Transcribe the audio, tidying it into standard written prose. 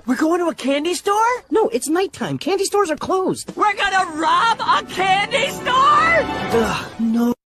We're going to a candy store? No, it's nighttime. Candy stores are closed. We're gonna rob a candy store? Ugh, no.